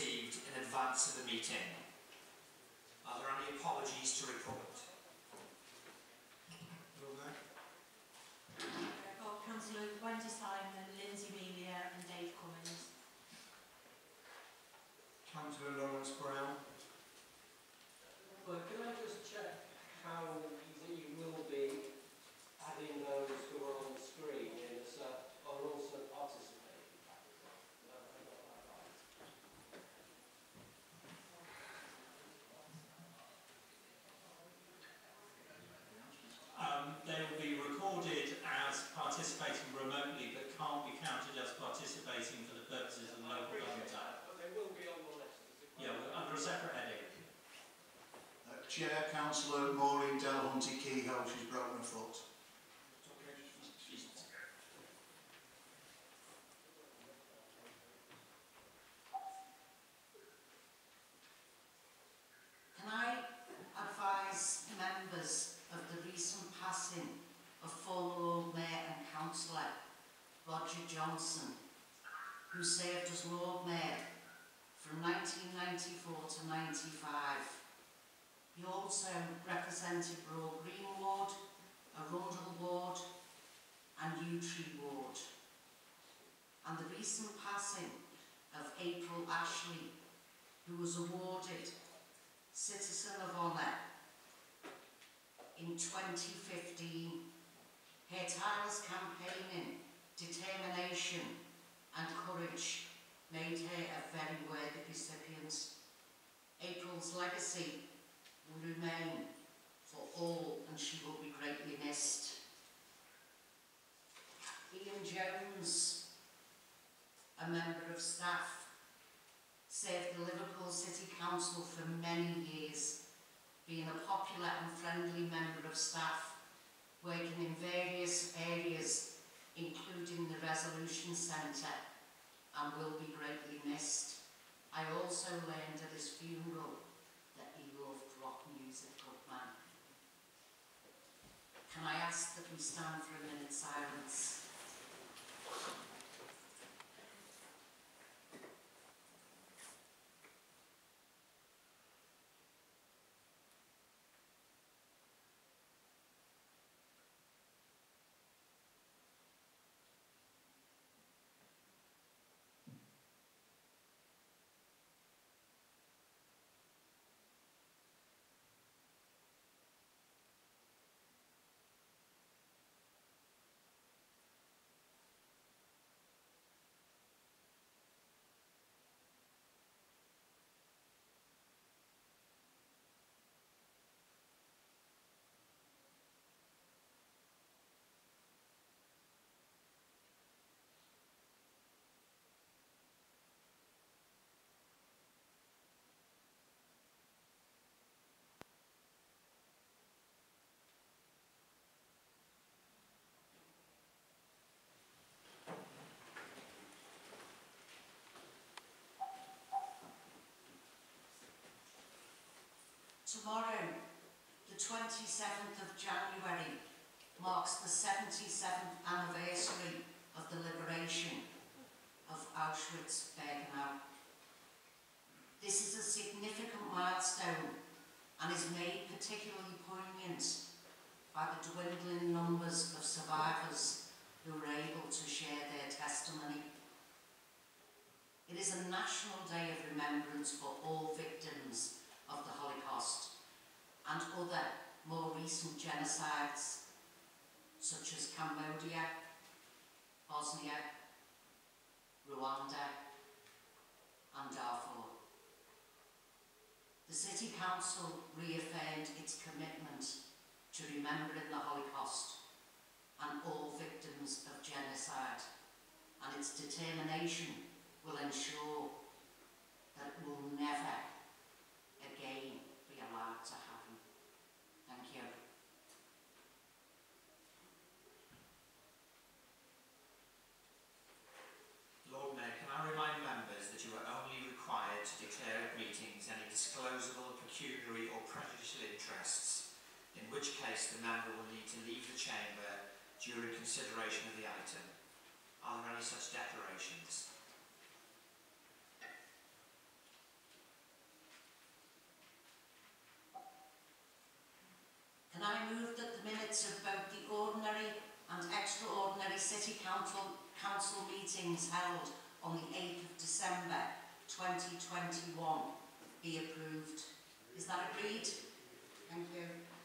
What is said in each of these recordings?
received in advance of the meeting. Are there any apologies to report? I've got Councillor Wendy Simon, Lindsay Melia and Dave Cummins. Councillor Lawrence Brown. Well, can I just check how you will be adding those who are on the screen in are also participating? No, I got that right. They will be recorded as participating remotely but can't be counted as participating for the purposes of the Local Government Act. But they will be on the list. Yeah, we're under a separate heading. Chair, Councillor Maureen Delahunty Keyhoe, she's broken her foot. Can I advise members of the recent passing of former Lord Mayor and Councillor Roger Johnson, who served as Lord Mayor from 1994 to 95. He also represented Broad Green Ward, Arundel Ward and Yewtree Ward. And the recent passing of April Ashley, who was awarded Citizen of Honour in 2015. Her tireless campaigning, determination and courage made her a very worthy recipient. April's legacy will remain for all and she will be greatly missed. Ian Jones, a member of staff, served the Liverpool City Council for many years, being a popular and friendly member of staff, working in various areas, including the Resolution Centre, and will be greatly missed. I also learned at his funeral that he loved rock music, good man. Can I ask that we stand for a minute's silence? Tomorrow, the 27th of January, marks the 77th anniversary of the liberation of Auschwitz-Birkenau. This is a significant milestone and is made particularly poignant by the dwindling numbers of survivors who were able to share their testimony. It is a national day of remembrance for all victims of the Holocaust and other more recent genocides such as Cambodia, Bosnia, Rwanda and Darfur. The City Council reaffirmed its commitment to remembering the Holocaust and all victims of genocide, and its determination will ensure that it will never again be allowed to happen. Thank you. Lord Mayor, can I remind members that you are only required to declare at meetings any disclosable pecuniary or prejudicial interests, in which case the member will need to leave the chamber during consideration of the item. Are there any such declarations? City Council meetings held on the 8th of December 2021 be approved. Is that agreed? Thank you.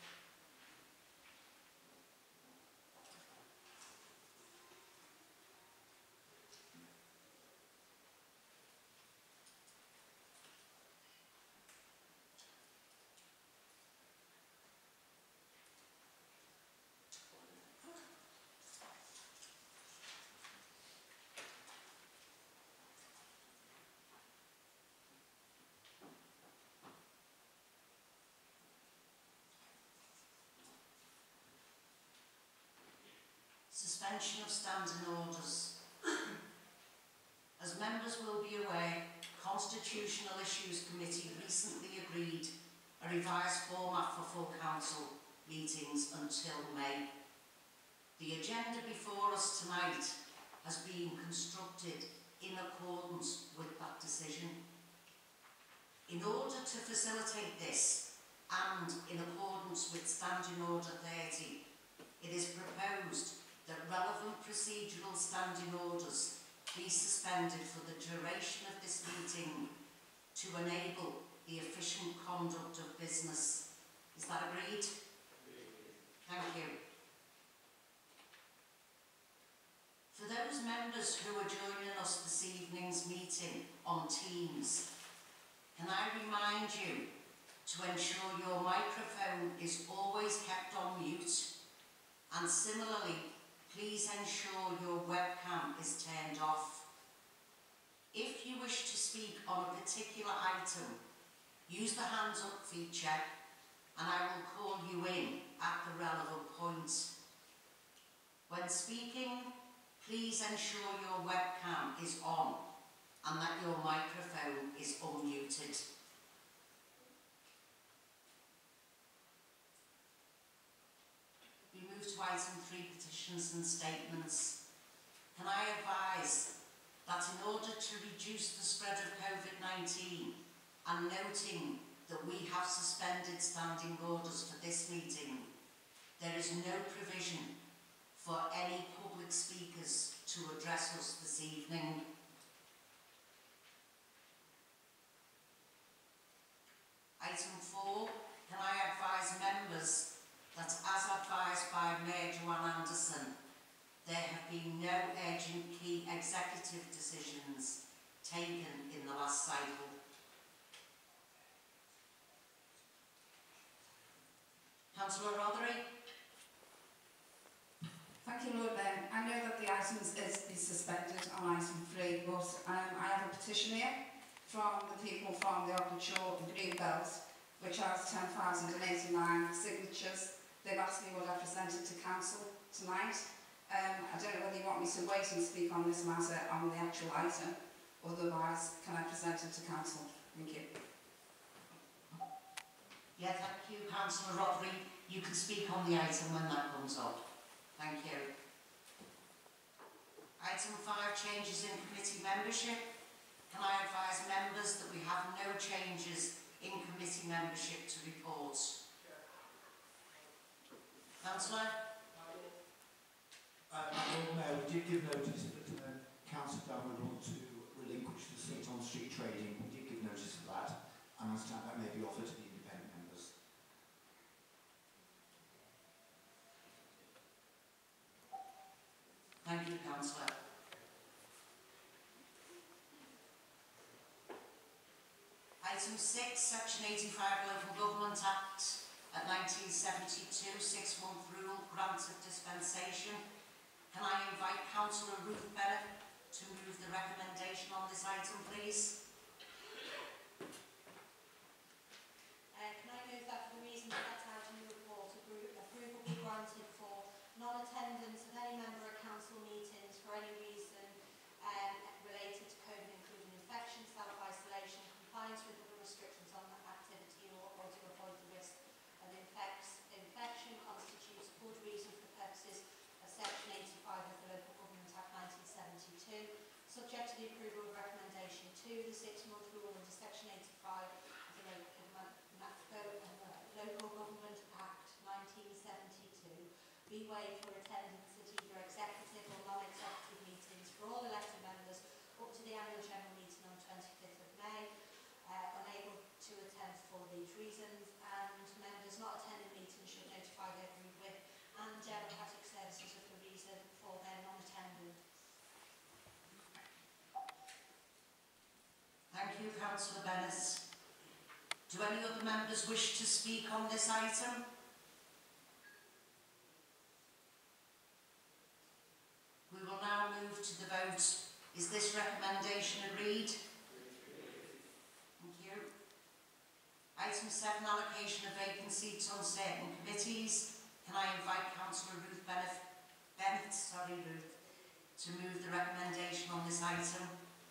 Suspension of standing orders. As members will be aware, Constitutional Issues Committee recently agreed a revised format for full council meetings until May. The agenda before us tonight has been constructed in accordance with that decision. In order to facilitate this, and in accordance with Standing Order 30, it is proposed that relevant procedural standing orders be suspended for the duration of this meeting to enable the efficient conduct of business. Is that agreed? Thank you. For those members who are joining us this evening's meeting on Teams, can I remind you to ensure your microphone is always kept on mute, and similarly, please ensure your webcam is turned off. If you wish to speak on a particular item, use the hands up feature and I will call you in at the relevant point. When speaking, please ensure your webcam is on and that your microphone is unmuted. We move to item 3, petitions and statements. Can I advise that in order to reduce the spread of COVID-19 and noting that we have suspended standing orders for this meeting, there is no provision for any public speakers to address us this evening. Item 4, can I advise members that as advised by Mayor Joanne Anderson, there have been no urgent key executive decisions taken in the last cycle. Councillor Rothery. Thank you, Lord Mayor. I know that the item is suspended on item 3, but I have a petition here from the people from the Ogdenshaw and Greenbelt, which has 10,089 signatures. They've asked me would I present it to council tonight. I don't know whether you want me to wait and speak on this matter on the actual item, otherwise can I present it to council? Thank you. Yeah, thank you, Councillor Rothery. You can speak on the item when that comes up. Thank you. Item 5, changes in committee membership. Can I advise members that we have no changes in committee membership to report? Councillor? Lord Mayor, we did give notice that Councillor Dunn would want to relinquish the seat on street trading. We did give notice of that, and I understand that may be offered to the independent members. Thank you, Councillor. Item 6, Section 85 Local Government Act at 1972, 6-month rule, grant of dispensation. Can I invite Councillor Ruth Bennett to move the recommendation on this item, please? Can I move that for the reasons set out in the report, approval be granted for non-attendance of any member of council meetings for any reason related to COVID, including infection, self-isolation, compliance with other restrictions on that activity or to avoid the risk of infection constitutes a good reason for the purposes of Section 85 of the Local Government Act 1972, subject to the approval of recommendation 2, the 6-month rule under Section 85 of the Local Government Act 1972 be waived for attendance at either executive or for all elected members up to the annual general meeting on 25th of May, unable to attend for these reasons, and members not attending meetings should notify their group whip and democratic services of the reason for their non-attendance. Thank you, Councillor Bennett. Do any other members wish to speak on this item? We will now move to the vote. Is this recommendation agreed? Thank you. Item 7, allocation of vacancies on certain committees. Can I invite Councillor Ruth Bennett, to move the recommendation on this item?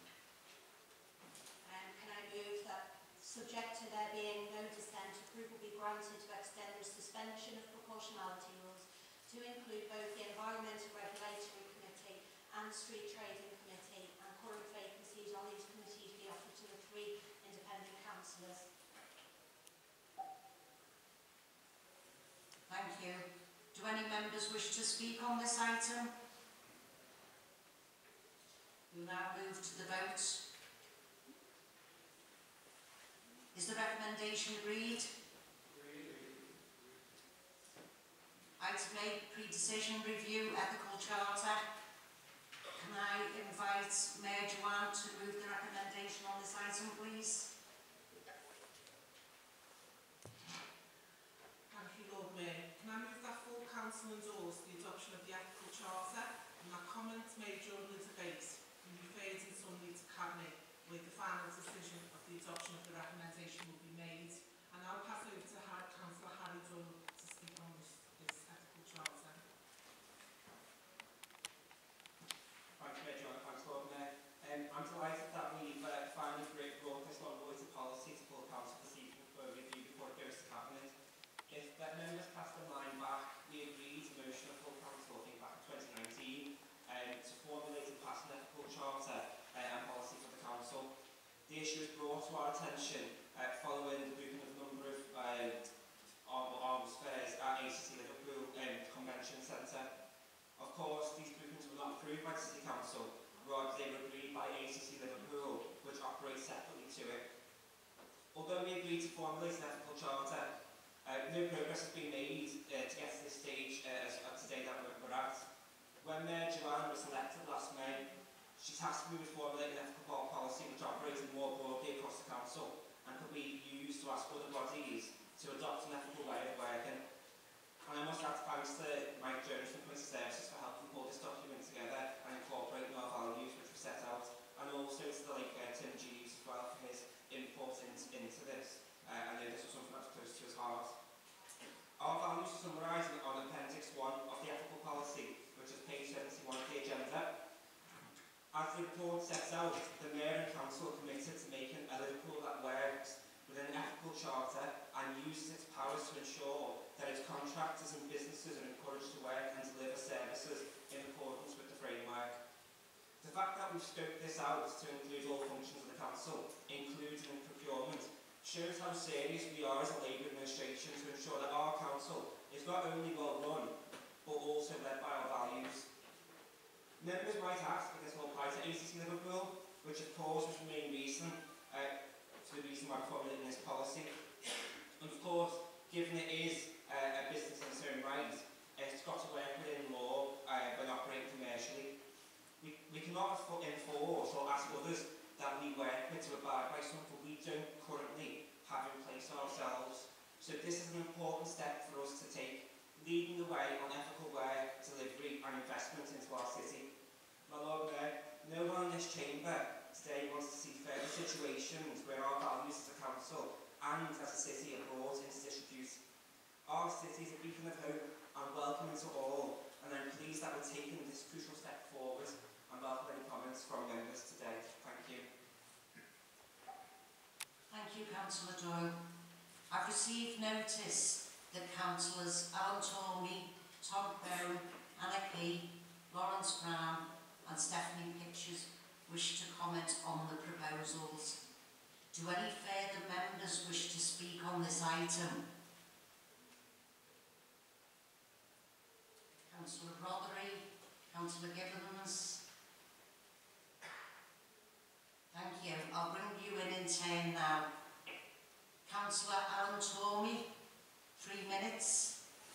Can I move that, subject to there being no dissent, approval be granted to extend the suspension of proportionality rules to include both the Environmental Regulatory Committee and Street Trading Committee, and current vacancies on these committees be offered to the 3 independent councillors. Thank you. Do any members wish to speak on this item? We will now move to the vote. Is the recommendation agreed? Item 8, pre-decision review, ethical charter. Can I invite Mayor Joanne to move the recommendation on this item, please? Thank you, Lord Mayor. Can I move that full council endorse the adoption of the ethical charter, and that comments made during the debate be referred in summary to Cabinet, where the final decision of the adoption of the recommendation will be made. And I'll pass over to Councillor Harry Dunn to speak on this ethical charter. Thank you, Mayor John. Thanks, Lord Mayor. I'm delighted that we've finally brought this on board to policy to full council this evening for review before it goes to Cabinet. If members cast their mind back, we agreed a motion of full council, I think back in 2019, to formulate and pass an ethical charter and policy for the council. The issue was brought to our attention following the grouping of a number of arms fairs at ACC Liverpool Convention Centre. Of course, these groupings were not approved by the City Council, rather they were agreed by ACC Liverpool, which operates separately to it. Although we agreed to formulate an ethical charter, no progress has been made to get to this stage today that we're at. When Mayor Joanne was elected last May, she tasked me with formulating an ethical policy which operated more broadly across the council and could be used to ask other bodies to adopt an ethical way of working. And I must add thanks to Mike Jones from Community Services for helping pull this document together and incorporating our values which were set out, and also to the Tim Jeeves as well for his input into this. I know this was something that was close to his heart. Our values are summarised on Appendix 1 of the ethical policy, which is page 71 of the agenda. As the report sets out, the Mayor and Council are committed to making a Liverpool that works within an ethical charter and uses its powers to ensure that its contractors and businesses are encouraged to work and deliver services in accordance with the framework. The fact that we've scoped this out to include all functions of the Council, including procurement, shows how serious we are as a Labour administration to ensure that our Council is not only well run, but also led by our values. Members might ask if this will apply to ACC Liverpool, which of course was the main reason for the reason why we're formulating this policy. And of course, given it is a business in its own right, it's got to work within law when operating commercially. We cannot enforce or ask others that we work with to abide by something we don't currently have in place ourselves. So this is an important step for us to take, leading the way on ethical work, delivery and investment into our city. My Lord Mayor, no one in this chamber today wants to see further situations where our values as a council and as a city are brought into disrepute. Our city is a beacon of hope and welcoming to all, and I'm pleased that we're taking this crucial step forward and welcome any comments from members today. Thank you. Thank you, Councillor Doyle. I've received notice that Councillors Alan Tormey, Tom Byrne, Anna Key, Lawrence Brown and Stephanie Pitchers wish to comment on the proposals. Do any further members wish to speak on this item? Councillor Rothery, Councillor Gibbons. you. I'll bring you in turn now. Councillor Alan Tormey, 3 minutes.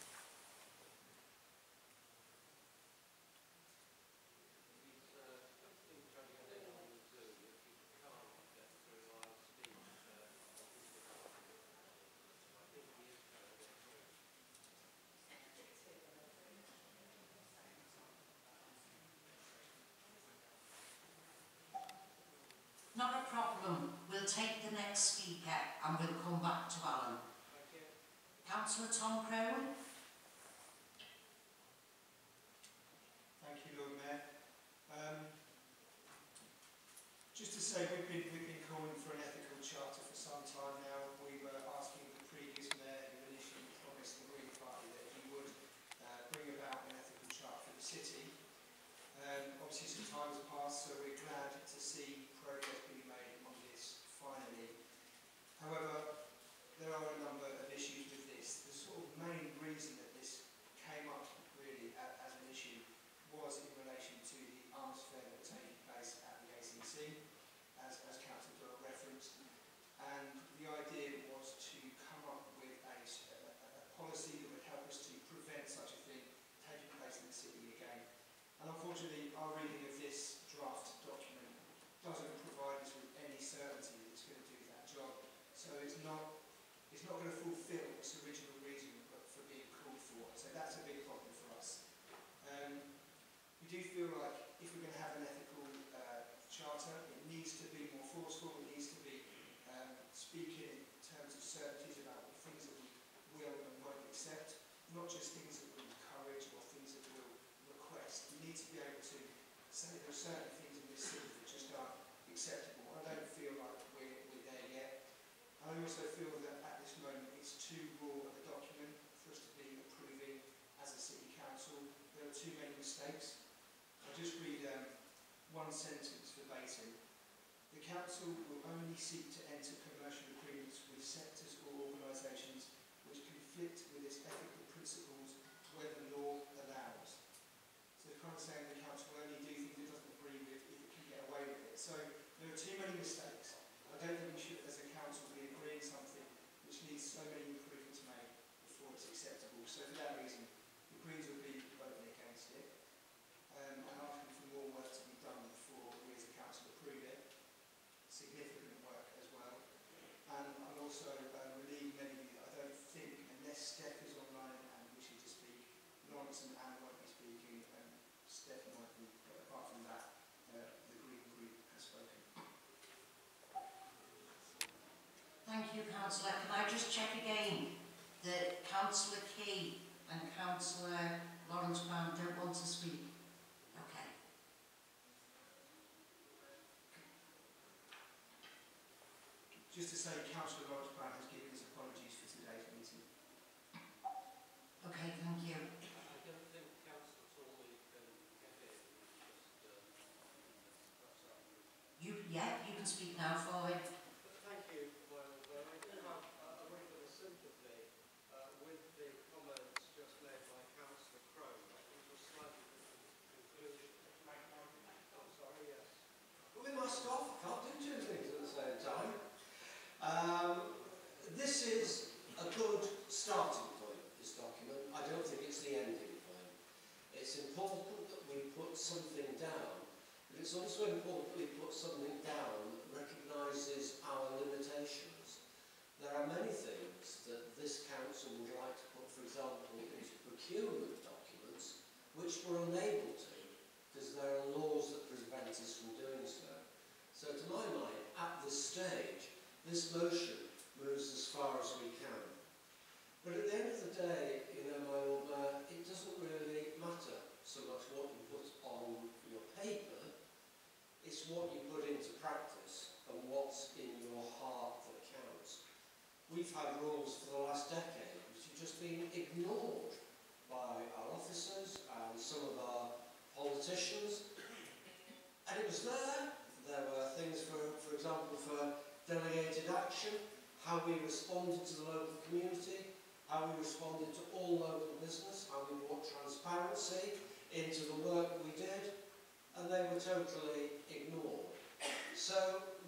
Not a problem. We'll take the next speaker and we'll come back to Alan. Councillor Tom Crowley. Thank you, Lord Mayor. Just to say, we've been calling for an ethical charter for some time now. We were asking the previous mayor, who initially promised the Green Party that he would bring about an ethical charter for the city. Obviously, some time has passed, so we're glad to see progress being made on this finally. However, there are a number of issues with this. The sort of main reason that this came up really as an issue was in relation to the arms fair that was taking place at the ACC, as Councillor Doyle referenced. And the idea was to come up with a policy that would help us to prevent such a thing taking place in the city again. And unfortunately, our reading of this draft document doesn't provide us with any certainty that it's going to do that job. So it's not going to fulfil its original reason for being called for. So that's a big problem for us. We do feel like if we're going to have an ethical charter, it needs to be more forceful, it needs to be speaking in terms of certainties about the things that we will and won't accept, not just things that we'll encourage or things that we'll request. We need to be able to say there are certain things in this city that just aren't acceptable. I don't feel like we're there yet. I also feel that at this moment it's too raw of a document for us to be approving as a city council. There are too many mistakes. I'll just read one sentence verbatim. The council will only seek to enter commercial agreements with sectors or organisations which conflict with its ethical principles where the law allows. So they're kind of saying the council will only do things it doesn't agree with if it can get away with it. So there are too many mistakes. I don't think we should, as a council, be agreeing something which needs so many improvements made before it's acceptable. So for that reason, the Greens will be voting against it and asking for more work to be done before we as a council approve it. Significant work as well. And I'm also relieved many of you that I don't think, unless Steph is online and wishes to speak, Lawrence and Anne won't be speaking, and Steph might be, but apart from that, the Green Group has spoken. Thank you, Councillor. Can I just check again that Councillor Key and Councillor Lawrence Brown don't want to speak? Okay. Just to say, Councillor Lawrence Brown has given his apologies for today's meeting. Okay, thank you. I don't think Councillor Tormey can get in. Yeah, you can speak now for him. Thank you, Well, I do have a wee bit of sympathy with the comments just made by Councillor Crowe. I think it was slightly different conclusion. I'm sorry, yes. With my staff, I can't do two things at the same time. This is a good starting point, this document. I don't think it's the ending point. It's important that we put something down, but it's also important that we put something down that recognises our limitations. There are many things that this council would like to put, for example, into procurement documents, which we're unable to, because there are laws that prevent us from doing so. So to my mind, at this stage, this motion moves as far as we can. But at the end of the day, my Lord Mayor, it doesn't really matter so much what you put on your paper, it's what you put into practice and what's in your heart that counts. We've had rules for the last decade which have just been ignored by our officers and some of our politicians. And it was there. There were things, for example, for delegated action, how we responded to the local community, how we responded to all local business, how we brought transparency into the work we did, and they were totally ignored. So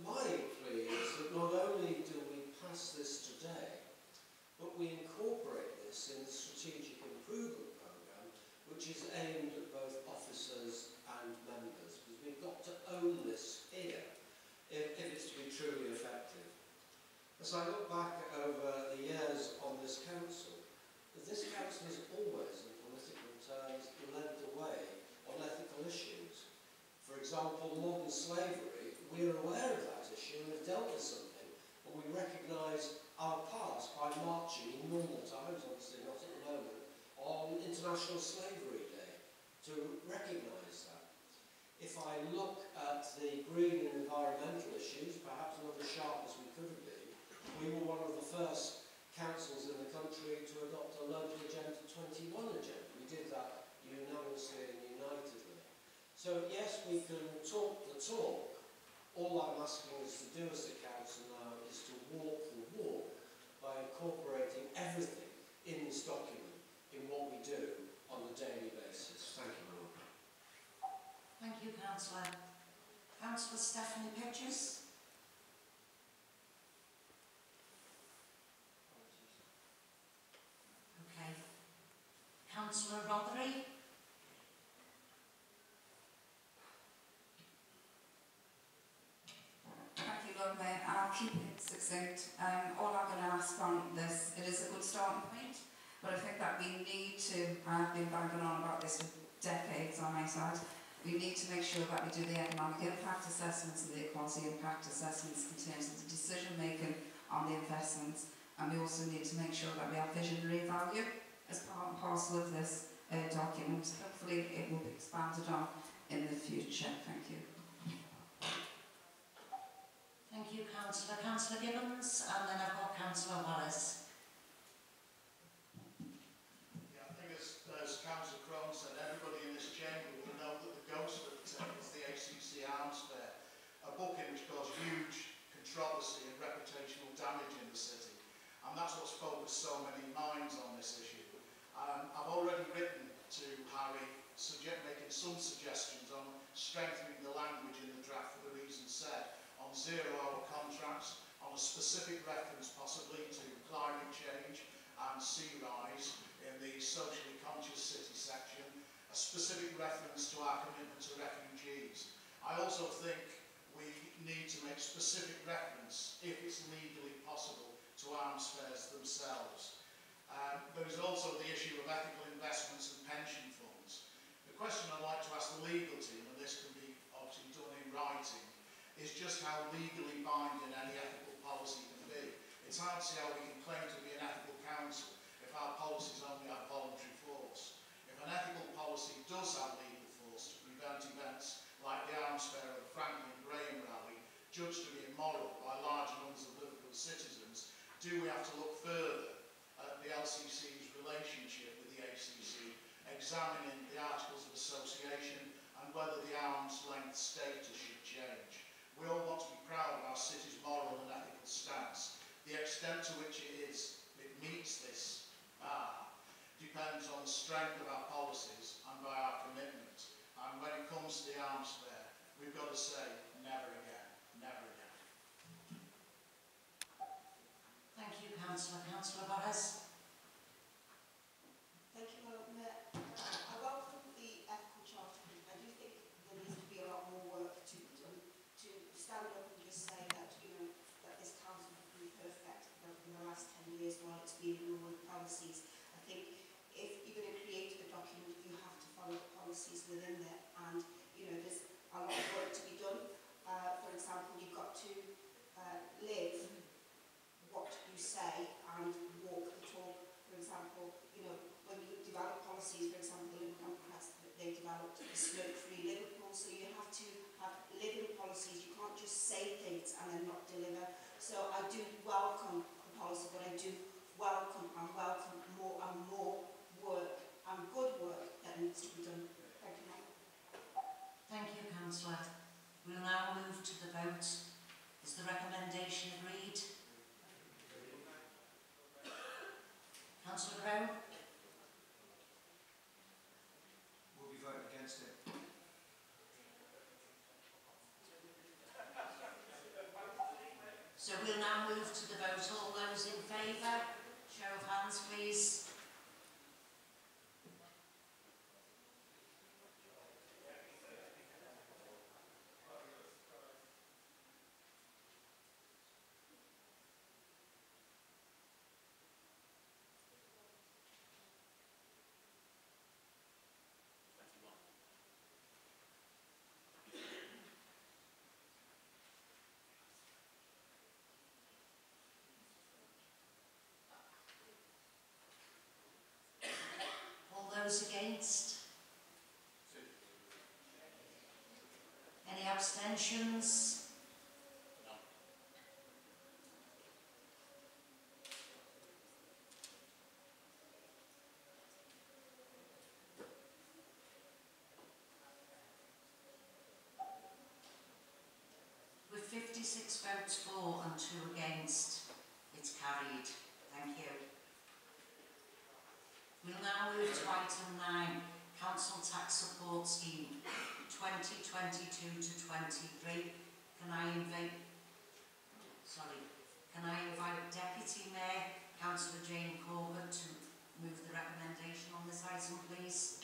my plea is that not only do we pass this today, but we incorporate this in the strategic improvement programme, which is aimed at both officers and members, because we've got to own this here if it's to be truly effective. As I look back over the years on this council has always, in political terms, led the way on ethical issues. For example, modern slavery, we're aware of that issue and have dealt with something, and we recognise our past by marching in normal times, obviously not at the moment, on International Slavery Day to recognise that. If I look at the green and environmental issues, perhaps not as sharp as we could have been, we were one of the first councils in the country to adopt a local Agenda 21 agenda. We did that unanimously and unitedly. So yes, we can talk the talk. All I'm asking us to do as a council now is to walk the walk by incorporating everything in this document in what we do on a daily basis. Thank you, Lord. Thank you, Councillor. Councillor Stephanie Pitches. Okay. Councillor Rothery. Thank you, Lord Mayor. I'll keep it succinct. All I'm going to ask on this, it is a good starting point, but I think that we need to, I've been banging on about this for decades on my side, we need to make sure that we do the economic impact assessments and the equality impact assessments in terms of the decision making on the investments, and we also need to make sure that we have visionary value as part and parcel of this document. Hopefully it will be expanded on in the future. Thank you. Thank you, Councillor. Councillor Gibbons, and then I've got Councillor Wallace. Yeah, I think as Councillor Crone said, everybody in this chamber will know that the ghost of the is the ACC Arms Fair, a booking which caused huge controversy and reputational damage in the city. And that's what's focused so many minds on this issue. I've already written to Harry, making some suggestions on strengthening the language in the draft for the reasons said, on zero-hour contracts, on a specific reference possibly to climate change and sea rise in the socially conscious city section, a specific reference to our commitment to refugees. I also think we need to make specific reference, if it's legally possible, to arms fairs themselves. There is also the issue of ethical investments and pension funds. The question I'd like to ask the legal team, and this can be obviously done in writing, is just how legally binding any ethical policy can be. It's hard to see how we can claim to be an ethical council if our policies only have voluntary force. If an ethical policy does have legal force to prevent events like the arms fair or the Franklin Graham rally, judged to be immoral by large numbers of Liverpool citizens, do we have to look further at the LCC's relationship with the ACC, examining the Articles of Association and whether the arm's length status should change? We all want to be proud of our city's moral and ethical stance. The extent to which it meets this bar depends on the strength of our policies and by our commitment. And when it comes to the arms fair, we've got to say, never again, never again. Thank you, Councillor. Councillor Wallace. Thank you, Madam Mayor. I welcome the ethical charter. I do think there needs to be a lot more work to be done to stand up and just say that, that this council has been perfect in the last 10 years while it's been ruling policies. I think if you're going to create a document, you have to follow the policies within there, and there's a lot of work to be done. For example, you've got to live what you say and walk the talk. For example, when you develop policies, for example, the Liverpool Democrats, they developed a smoke-free Liverpool, so you have to have living policies. You can't just say things and then not deliver. So I do welcome the policy, but I do welcome more and more work and good work that needs to be done. Thank you. Thank you, Councillor. We'll now move to the vote. Is the recommendation agreed? Councillor Crowe? Will be voting against it. abstentions? With 56 votes for and 2 against, it's carried. Thank you. We'll now move to item 9, Council Tax Support Scheme 2022 to 23. Can I invite Deputy Mayor, Councillor Jane Corbett, to move the recommendation on this item, please?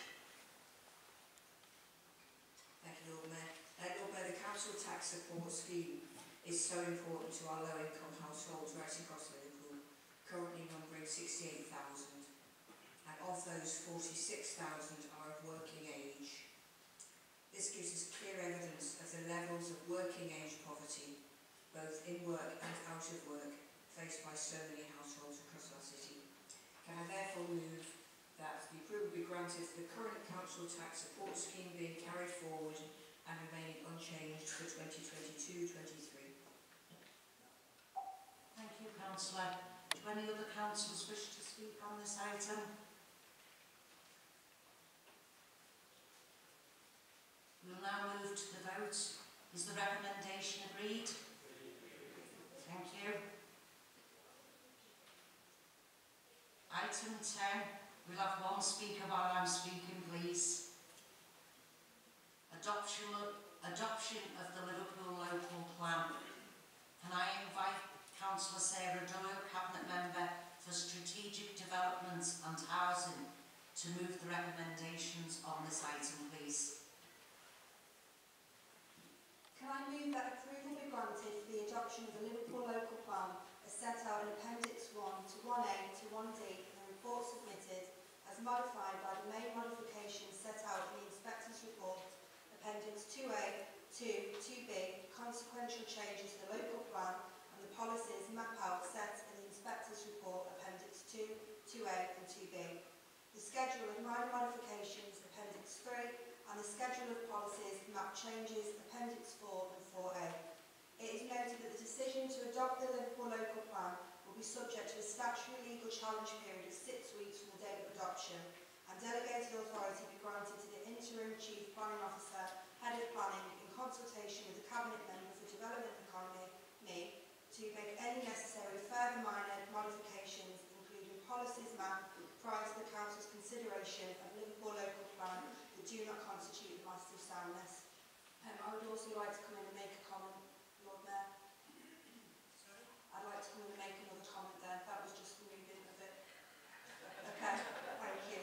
Thank you, Lord Mayor. Lord Mayor, the Council Tax Support Scheme is so important to our low-income households right across Liverpool, currently numbering 68,000. And of those, 46,000 are of working age. This gives us clear evidence of the levels of working age poverty, both in work and out of work, faced by so many households across our city. Can I therefore move that the approval be granted for the current council tax support scheme being carried forward and remaining unchanged for 2022-23? Thank you, Councillor. Do any other councillors wish to speak on this item? We'll now move to the vote. Is the recommendation agreed? Thank you. Item 10. We'll have one speaker while I'm speaking, please. Adoption of the Liverpool Local Plan. Can I invite Councillor Sarah Doyle, Cabinet Member for Strategic Development and Housing, to move the recommendations on this item, please? Can I move that approval be granted for the adoption of the Liverpool Local Plan as set out in Appendix 1 to 1A to 1D in the report submitted, as modified by the main modifications set out in the Inspector's Report, Appendix 2A to 2B, consequential changes to the local plan and the policies map out set in the Inspector's Report, Appendix 2, 2A and 2B. The schedule of minor modifications, Appendix 3, and the schedule of policies map changes, Appendix 4 and 4A. It is noted that the decision to adopt the Liverpool Local Plan will be subject to a statutory legal challenge period of 6 weeks from the date of adoption, and delegated authority be granted to the Interim Chief Planning Officer, Head of Planning, in consultation with the Cabinet Member for Development Economy, to make any necessary further minor modifications, including policies map, prior to the Council's consideration of Liverpool Local Plan that do not constitute the massive soundness. I would also like to come in and make a comment, Lord Mayor. Sorry? I'd like to come in and make another comment there. That was just the movement of it. Okay, thank you.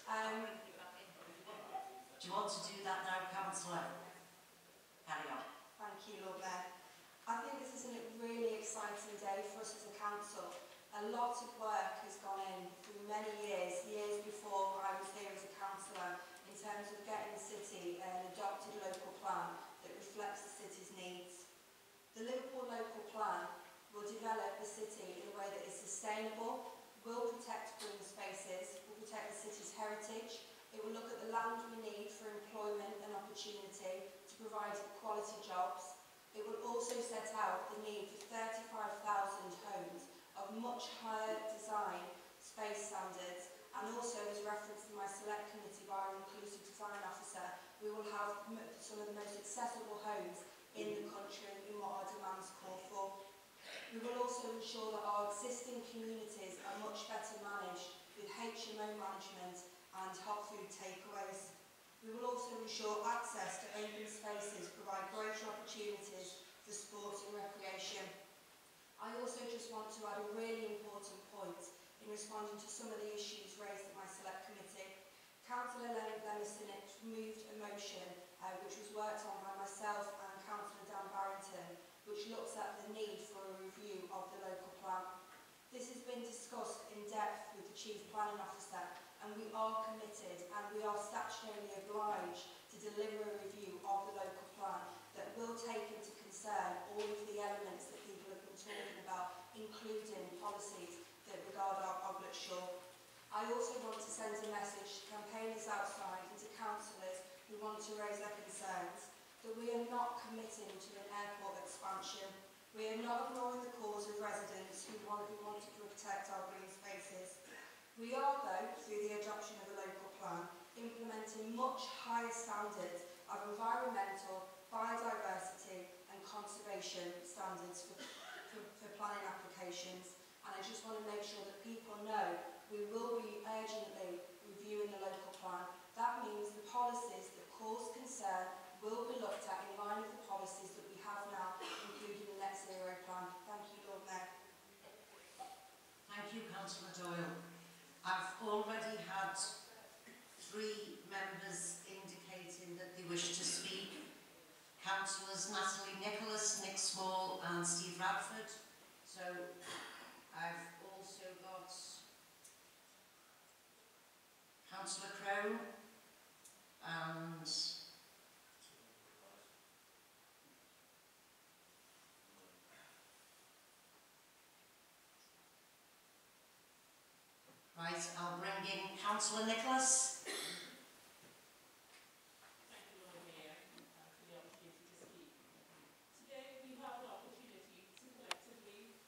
Do you want to do that now, Councillor? Carry on. Thank you, Lord Mayor. I think this is a really exciting day for us as a council. A lot of work has gone in through many years before I was here as a councillor, in terms of getting the city an adopted local plan that reflects the city's needs. The Liverpool Local Plan will develop the city in a way that is sustainable, will protect green spaces, will protect the city's heritage. It will look at the land we need for employment and opportunity to provide quality jobs. It will also set out the need for 35,000 homes of much higher design space standards, and also, as referenced in my select committee by our inclusive design officer, we will have some of the most accessible homes in the country in what our demands call for. We will also ensure that our existing communities are much better managed with HMO management and hot food takeaways. We will also ensure access to open spaces provide greater opportunities for sport and recreation. I also just want to add a really important point in responding to some of the issues raised at my select committee. Councillor Lemison moved a motion which was worked on by myself and Councillor Dan Barrington, which looks at the need for a review of the local plan. This has been discussed in depth with the Chief Planning Officer, and we are committed and we are statutorily obliged to deliver a review of the local plan that will take into concern all of the elements that people have been talking about, including policies that regard our Oglet Shore. I also want to send a message to campaigners outside and to councillors who want to raise their concerns. The that we are not committing to an airport expansion. We are not ignoring the cause of residents who want to protect our green spaces. We are, though, through the adoption of a local plan, implementing much higher standards of environmental, biodiversity and conservation standards for planning applications. And I just want to make sure that people know we will be urgently reviewing the local plan. That means the policies that cause concern will be looked at in line with the policies that we have now, including the net zero plan. Thank you, Lord Mayor. Thank you, Councillor Doyle. I've already had 3 members indicating that they wish to speak. Councillors Natalie Nicholas, Nick Small and Steve Radford. So I've also got Councillor Crone and right, I'll bring in Councillor Nicholas. Thank you, Lord Mayor, for the opportunity to speak. Today we have the opportunity to collectively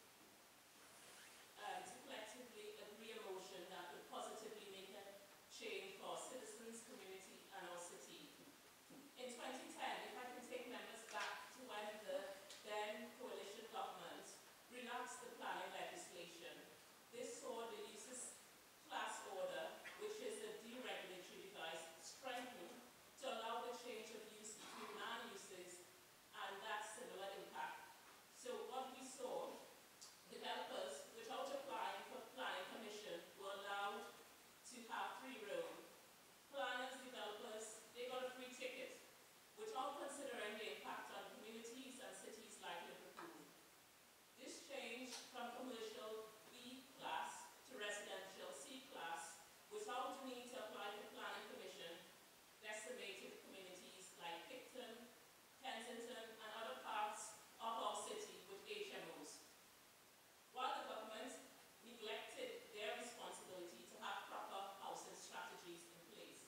agree a motion that would positively make a change for our citizens, community and our city. In 2010, if I can take members back to when the then coalition government relaxed the planning legislation, this saw the uses class order, which is a deregulatory device, strengthened to allow the change of use between land uses and that similar impact. So what we saw, developers without applying for planning permission were allowed to have free roam. Planners, developers, they got a free ticket without considering the impact on communities and cities like Liverpool. This change from commercial B class to residential C class without the need to apply for planning permission decimated communities like Picton, Kensington and other parts of our city with HMOs. While the government neglected their responsibility to have proper housing strategies in place.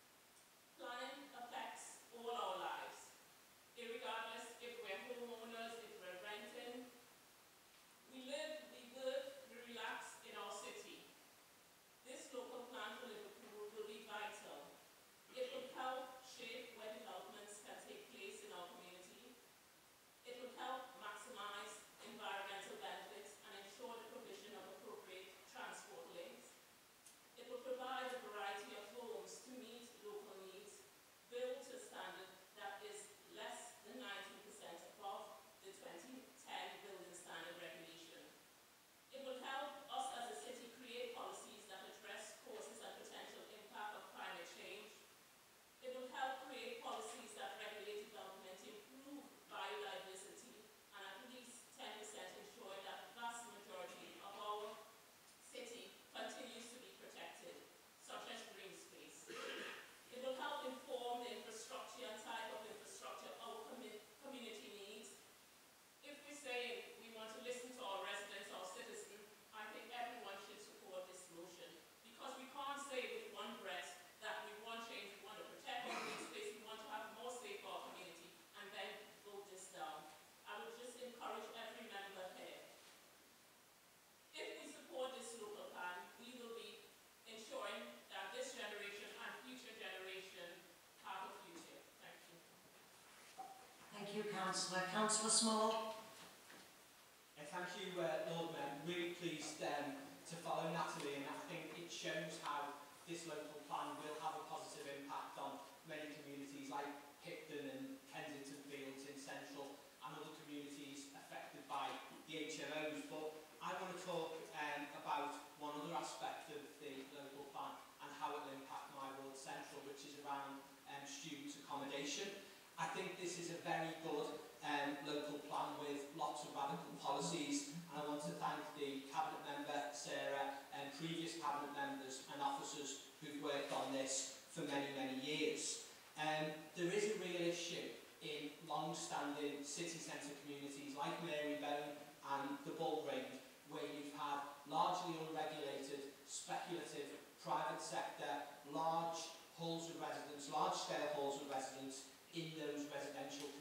Planning affects all our lives, irregardless if we're homeowners, if we're renting. We live, we work, we relax in our city. This local plan for Liverpool will be vital. It will help shape where developments can take place in our community. It will help maximize environmental benefits and ensure the provision of appropriate transport links. It will provide a variety of homes to meet local needs, built to a standard that is less than 19% above the 2010 building standard regulation. It will help us as a city create policies that address causes and potential impact of climate change. It will help create policies that regulate development, improve biodiversity, and at least 10% ensure that the vast majority of our city continues to be protected, such as green space. It will help inform the infrastructure and type of infrastructure our community needs. If we say we want to listen to our residents, our citizens, I think everyone should support this motion, because we can't say with one breath that we want change, we want to protect our green space, we want to have more safe for our community, and then vote this down. I would just encourage every member here. If we support this local plan, we will be ensuring that this generation and future generation have a future. Thank you. Thank you, Councillor. Councillor Small. Thank you, Lord Mayor. I'm really pleased to follow Natalie, and I think it shows how this local plan will have a positive impact on many communities like Picton and Kensington Fields in Central and other communities affected by the HMOs. But I want to talk about one other aspect of the local plan and how it will impact my ward Central, which is around student accommodation. I think this is a very good local plan with lots of radical policies, and I want to thank the Cabinet Member Sarah and previous Cabinet members and officers who've worked on this for many, many years. There is a real issue in long-standing city centre communities like Marybone and the Bull Ring, where you've had largely unregulated, speculative, private sector, large halls of residence, large-scale halls of residence in those residential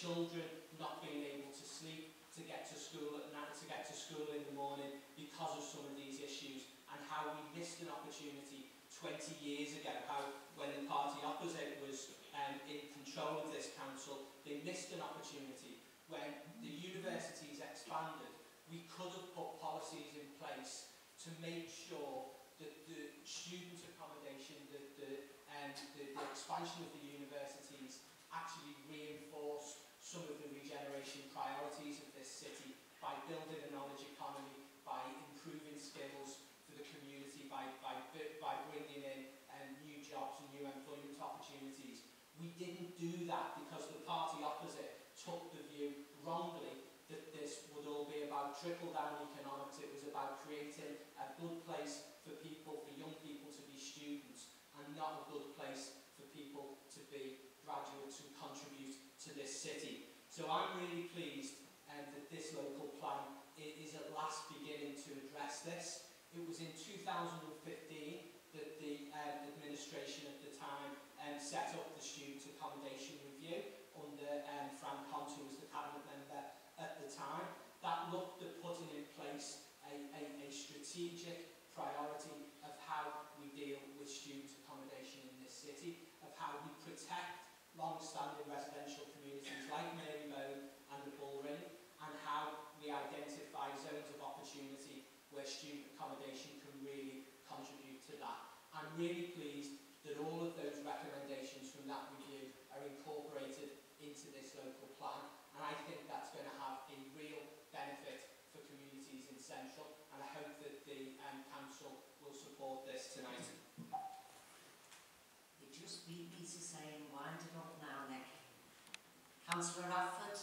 children not being able to sleep, to get to school at night, to get to school in the morning because of some of these issues, and how we missed an opportunity 20 years ago, how when the party opposite was in control of this council, they missed an opportunity. When the universities expanded, we could have put policies in place to make sure that the student accommodation, the expansion of the universities actually reinforced some of the regeneration priorities of this city by building a knowledge economy, by improving skills for the community, by bringing in new jobs and new employment opportunities. We didn't do that because the party opposite took the view wrongly that this would all be about trickle-down economics. It was about creating a good place for people, for young people to be students, and not a good place for people to be graduates who contribute to this city. So I'm really pleased that this local plan is at last beginning to address this. It was in 2015 that the administration at the time set up the Student Accommodation Review under Frank Hunt, who was the cabinet member at the time. That looked at putting in place a strategic priority of how we deal with student accommodation in this city, of how we protect long-standing residential communities like Marybone and the Bullring, and how we identify zones of opportunity where student accommodation can really contribute to that. I'm really pleased that all of those recommendations from that review are incorporated into this local plan, and I think that's going to have a real benefit for communities in Central, and I hope that the council will support this tonight. You just beat me to saying wind it up now, Nick. Councillor Radford.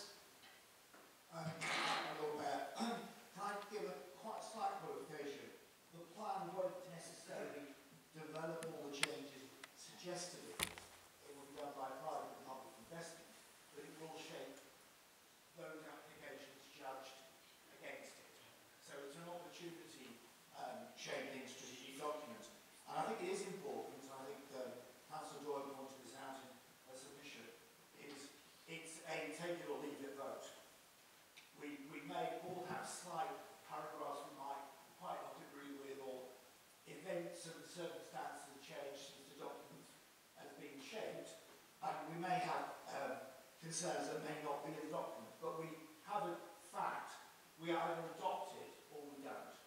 Lord Mayor, can I give a quite slight qualification? The plan won't necessarily develop all the changes suggested. It will be done by private and public investment, but it will shape those applications judged against it. So it's an opportunity shaping strategic document. And I think it is important, and I think Councillor Doyle pointed this out in a submission, it's a take it or leave it vote. We may all have slight paragraphs we might quite not agree with, or events and circumstances have changed since the document has been shaped, and we may have concerns that may not be in the document, but we have a fact. We either adopt it or we don't.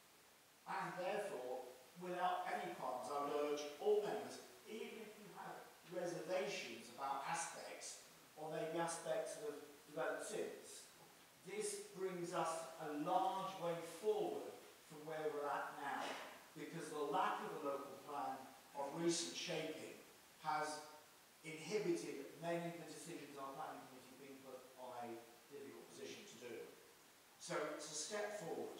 And therefore, without any qualms, I would urge all members, even if you have reservations about aspects, or maybe aspects that have developed since, this brings us a large way forward from where we're at now, because the lack of a local plan of recent shaping has inhibited many of the decisions our planning committee have been put on a difficult position to do. So it's a step forward.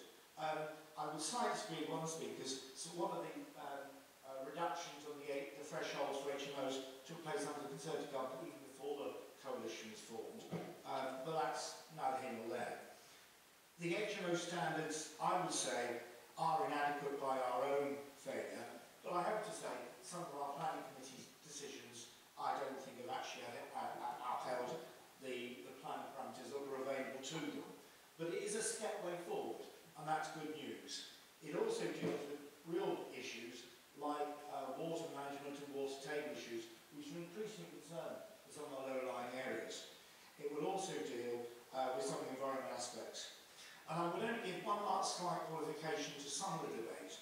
I would slightly disagree with one of the speakers. So one of the reductions on the thresholds for HMOs took place under the Conservative government even before the coalition was formed. But that's neither here nor there. The HMO standards, I would say, are inadequate by our own failure, but I have to say some of our planning committee's decisions I don't think have actually upheld the planning parameters that were available to them. But it is a step way forward, and that's good news. It also deals with real issues like water management and water table issues, which are increasingly concerned for some of our low-lying areas. It will also deal with some of the environmental aspects. And I would only give one last slight qualification to some of the debate,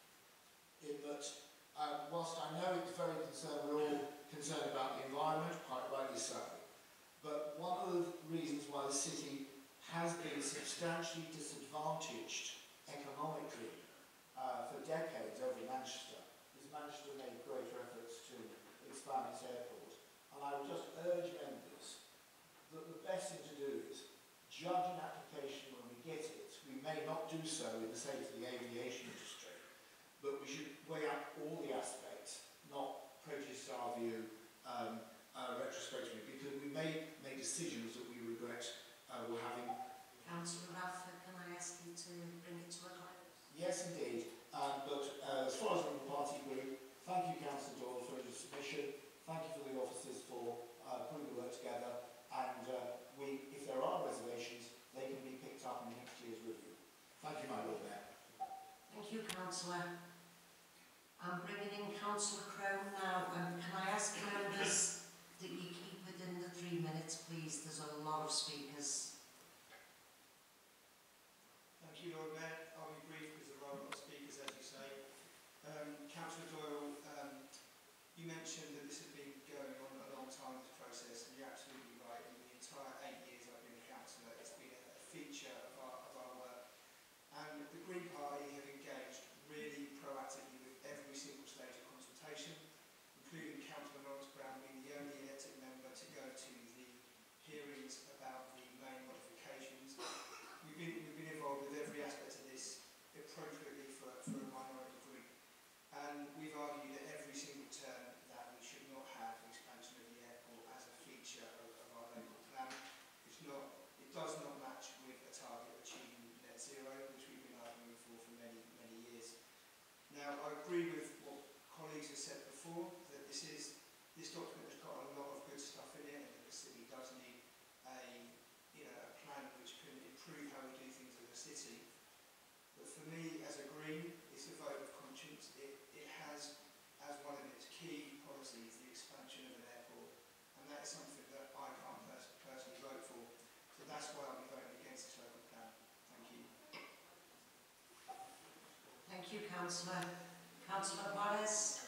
in that whilst I know it's very concerned, we're all concerned about the environment, quite rightly so, but one of the reasons why the city has been substantially disadvantaged economically for decades over Manchester is Manchester made greater efforts to expand its airport. And I would just urge members that the best thing to do is judge an application when we get it. We may not do so in the sake of the aviation industry, but we should weigh up all the aspects, not prejudice our view retrospectively, because we may make decisions that we regret we're having. Councillor Radford, can I ask you to bring it to a close? Yes, indeed. But as far as the party group, thank you, Councillor Doyle, for your submission. Thank you for the officers for putting the work together, and if there are reservations, they can be picked up in next year's review. Thank you, my Lord Mayor. Thank you, Councillor. I'm bringing in Councillor Crone now, and can I ask members that you keep within the 3 minutes, please? There's a lot of speakers. Thank you, Lord Mayor. I'll be brief because there are a lot of speakers, as you say. Councillor Doyle, you mentioned that this has been going on a long time, this process, and you're absolutely right. In the entire 8 years I've been a councillor, it's been a feature of our work. And the Green Party have engaged really proactively with every single stage of consultation, including Councillor Lawrence Brown being the only elected member to go to the hearings about the main modifications. We've been involved with every aspect of this appropriately for a minority group. And we've argued at every single turn that we should not have the expansion of the airport as a feature of our local plan. It does not match with a target of achieving net zero, which we've been arguing for many, many years. Now, I agree with what colleagues have said before, that this document has got a lot of good stuff in it, and that the city does need a plan which can improve how we do things as a city. But for me, as a Green, it's a vote of conscience. It has, as one of its key policies, the expansion of an airport, and that is something that I can't personally vote for. So that's why I'll be voting against this local plan. Thank you. Thank you, Councillor. Councillor Wallace.